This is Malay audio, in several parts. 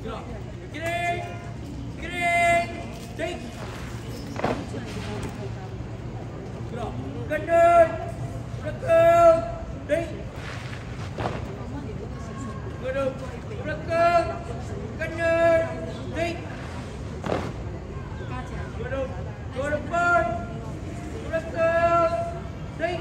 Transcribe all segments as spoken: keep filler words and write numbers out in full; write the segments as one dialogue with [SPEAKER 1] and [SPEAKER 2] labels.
[SPEAKER 1] Gerak. Kiri. Kiri. Cek. Gerak. Kanan. Belakang. Cek. Gerak. Belakang. Kanan. Cek. Gerak. Ke depan. Belakang. Cek.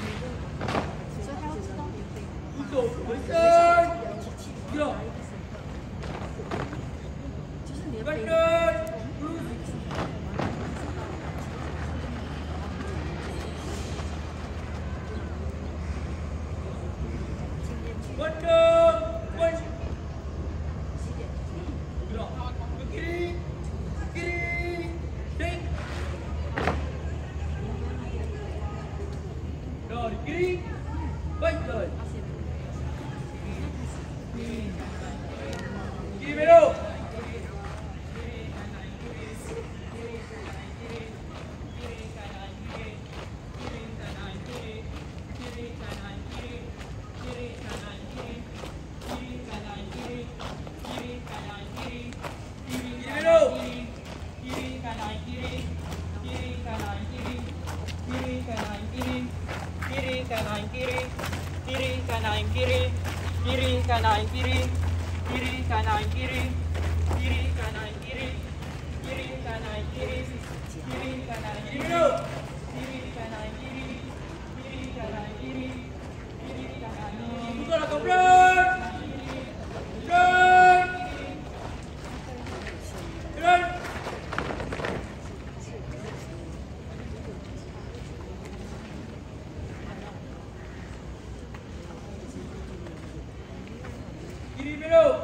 [SPEAKER 1] Tutup. Berikan. Gerak. Kanan. Lurus. Kanan. Punch. Gerak. Ke kiri. Kiri. Cek. Dari kiri. Baik jalan. Kiri belok.
[SPEAKER 2] Kiri kanan kiri, kiri kanan kiri, kiri kanan kiri, kiri kanan kiri, kiri kanan kiri, kiri kanan kiri, kiri kanan kiri, kiri kanan kiri, kiri kanan kiri, kiri kanan kiri.
[SPEAKER 1] Buka lah kau berat. Berat. Berat. Kiri belok.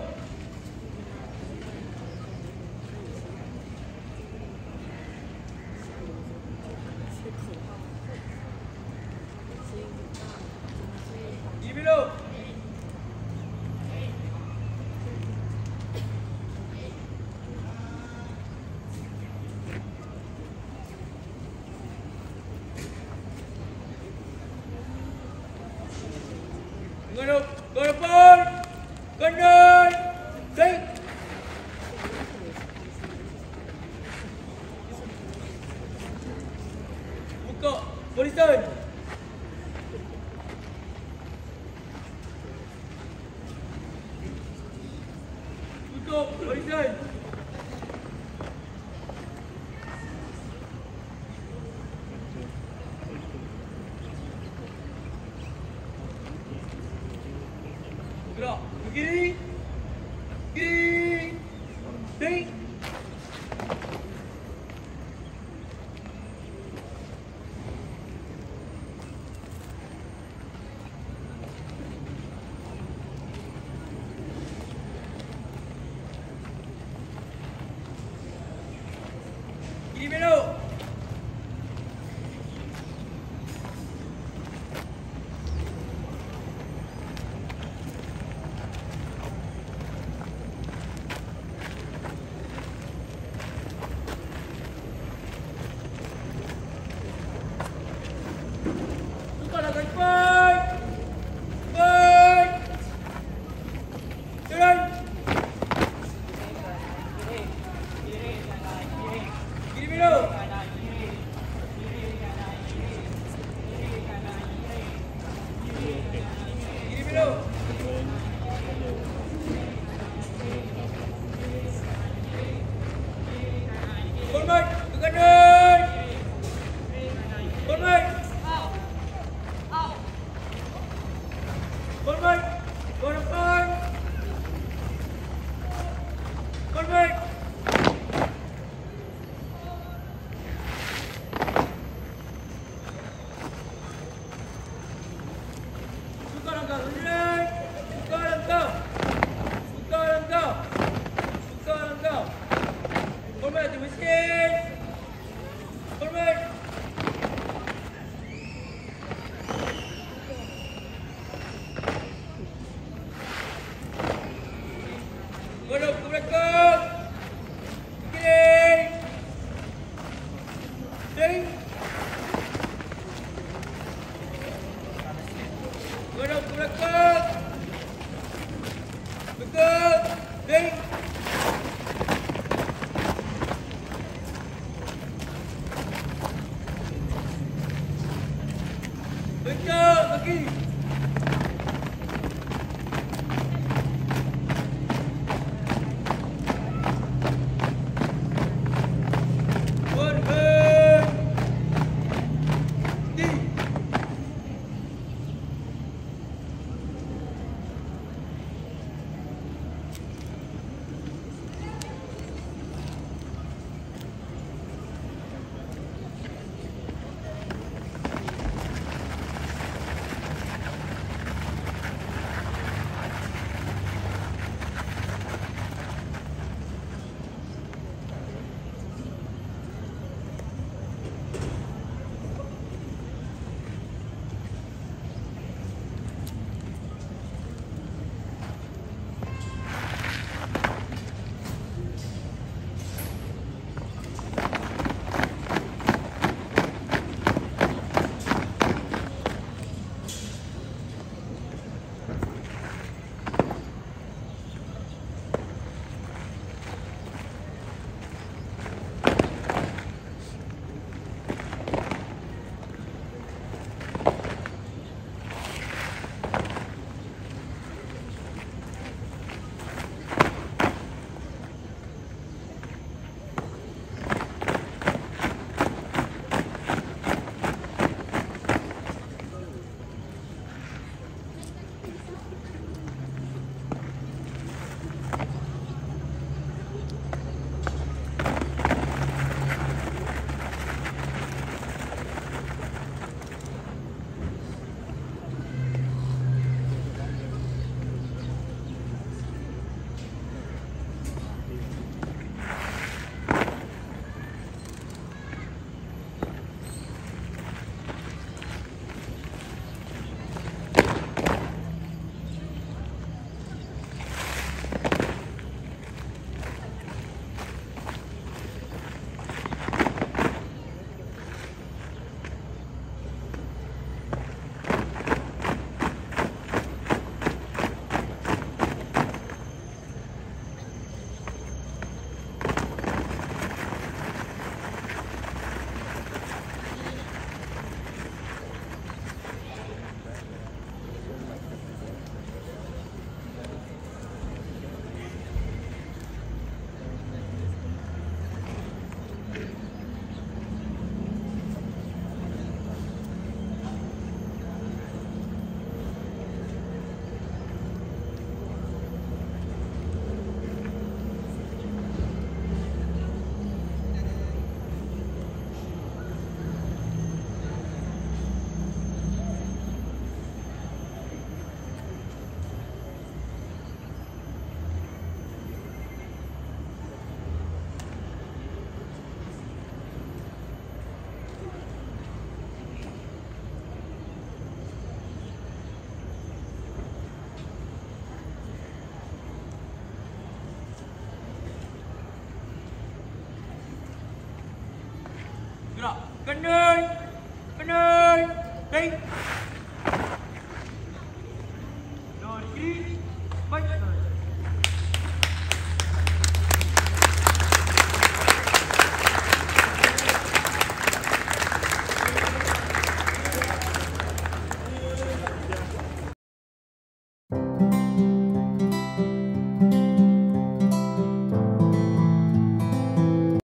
[SPEAKER 1] Kiri belok. Mengadap ke depan. Kanan. Cek. Buka. Barisan. Tutup. Barisan. Gerak. Ke kiri. Kiri. Cek. Kiri belok. Buka lah ke depan. Depan. Jalan. Kiri belok. Kiri belok. Hormat ke kanan. Hormat. Hormat ke depan. Hormat. Buka langkah kanan. Buka langkah. Buka langkah. Buka langkah. Hormat di mesin. Hormat. Godok ke belakang. Kiri. Cek. Godok ke belakang. Belakang. Cek. kanan, kanan, baik.